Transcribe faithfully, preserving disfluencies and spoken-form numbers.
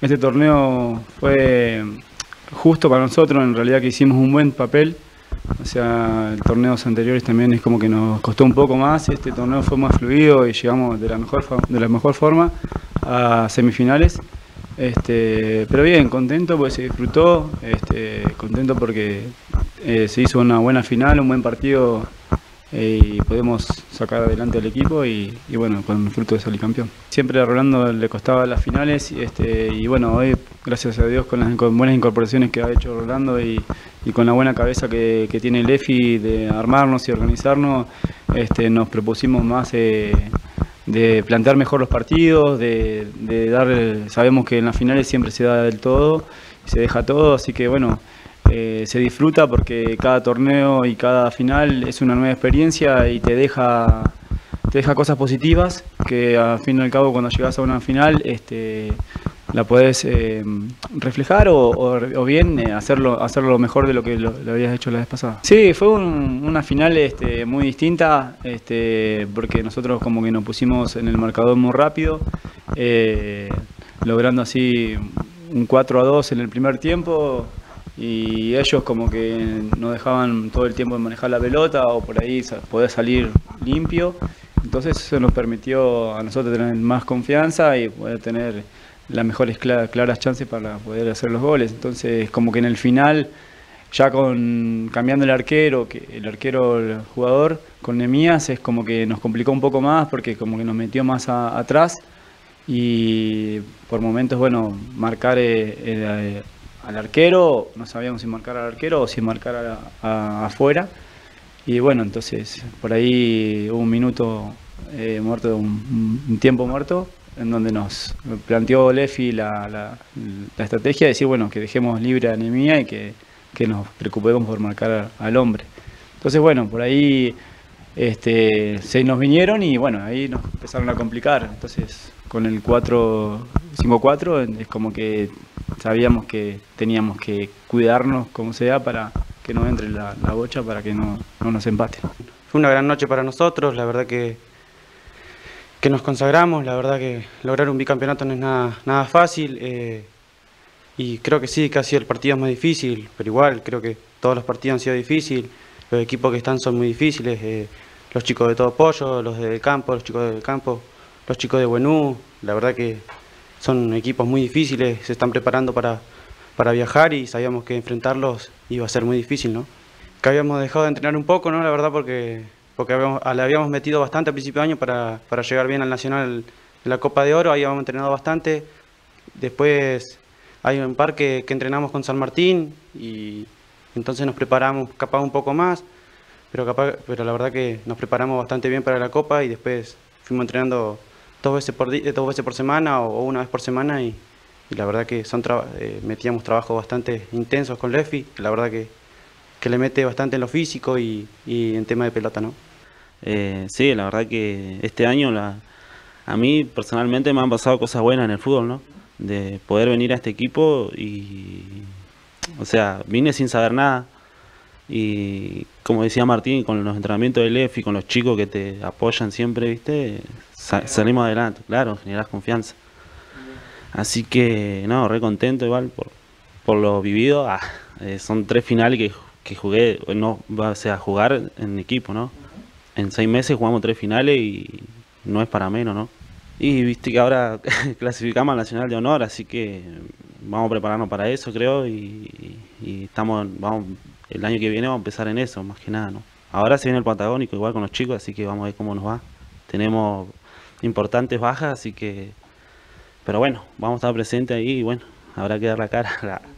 Este torneo fue justo para nosotros, en realidad que hicimos un buen papel. O sea, el torneos anteriores también es como que nos costó un poco más. Este torneo fue más fluido y llegamos de la mejor, de la mejor forma a semifinales. Este, pero bien, contento porque se disfrutó, este, contento porque eh, se hizo una buena final, un buen partido eh, y podemos sacar adelante al equipo y, y bueno, con el fruto de salir campeón. Siempre a Rolando le costaba las finales este, y bueno, hoy gracias a Dios con las con buenas incorporaciones que ha hecho Rolando y, y con la buena cabeza que, que tiene el Lefi de armarnos y organizarnos, este, nos propusimos más eh, de plantear mejor los partidos, de, de dar, sabemos que en las finales siempre se da del todo, se deja todo, así que bueno, eh, se disfruta porque cada torneo y cada final es una nueva experiencia y te deja, te deja cosas positivas que al fin y al cabo cuando llegas a una final este, la podés eh, reflejar o, o, o bien eh, hacerlo, hacerlo mejor de lo que lo, lo habías hecho la vez pasada. Sí, fue un, una final este, muy distinta este, porque nosotros como que nos pusimos en el marcador muy rápido, eh, logrando así un cuatro a dos en el primer tiempo y ellos como que nos dejaban todo el tiempo de manejar la pelota o por ahí poder salir limpio. Entonces eso nos permitió a nosotros tener más confianza y poder tener las mejores claras, claras chances para poder hacer los goles. Entonces como que en el final, ya con cambiando el arquero, que el arquero, el jugador, con Nemías es como que nos complicó un poco más porque como que nos metió más a, atrás y por momentos, bueno, marcar eh, eh, al arquero, no sabíamos si marcar al arquero o si marcar a, a, afuera. Y bueno, entonces por ahí hubo un minuto eh, muerto, un, un tiempo muerto, en donde nos planteó Lefi la, la, la estrategia de decir, bueno, que dejemos libre a Nemía y que, que nos preocupemos por marcar al hombre. Entonces, bueno, por ahí este, se nos vinieron y bueno, ahí nos empezaron a complicar. Entonces, con el cuatro cinco cuatro es como que sabíamos que teníamos que cuidarnos como sea para que no entre la, la bocha, para que no, no nos empate. Fue una gran noche para nosotros, la verdad que que nos consagramos, la verdad que lograr un bicampeonato no es nada, nada fácil eh, y creo que sí, que ha sido el partido más difícil, pero igual creo que todos los partidos han sido difíciles, los equipos que están son muy difíciles, eh, los chicos de Todo Pollo, los del campo, los chicos del campo, los chicos de Buenú, la verdad que son equipos muy difíciles, se están preparando para, para viajar y sabíamos que enfrentarlos iba a ser muy difícil, ¿no? Que habíamos dejado de entrenar un poco, ¿no? La verdad porque... porque habíamos, le habíamos metido bastante a principio de año para, para llegar bien al Nacional de la Copa de Oro, ahí habíamos entrenado bastante, después hay un par que, que entrenamos con San Martín y entonces nos preparamos capaz un poco más, pero, capaz, pero la verdad que nos preparamos bastante bien para la Copa y después fuimos entrenando dos veces por, dos veces por semana o, o una vez por semana y, y la verdad que son eh, metíamos trabajos bastante intensos con Lefi, la verdad que que le mete bastante en lo físico y, y en tema de pelota, ¿no? Eh, sí, la verdad que este año la, a mí personalmente me han pasado cosas buenas en el fútbol, ¿no? De poder venir a este equipo y, o sea, vine sin saber nada y como decía Martín, con los entrenamientos del E F y con los chicos que te apoyan siempre, ¿viste? Sa salimos adelante, claro, generás confianza. Así que, no, re contento igual por, por lo vivido. Ah, eh, son tres finales que que jugué, no, o sea, jugar en equipo, ¿no? En seis meses jugamos tres finales y no es para menos, ¿no? Y viste que ahora clasificamos al Nacional de Honor, así que vamos a prepararnos para eso, creo, y, y estamos, vamos, el año que viene vamos a empezar en eso, más que nada, ¿no? Ahora se viene el Patagónico igual con los chicos, así que vamos a ver cómo nos va. Tenemos importantes bajas, así que, pero bueno, vamos a estar presentes ahí y bueno, habrá que dar la cara.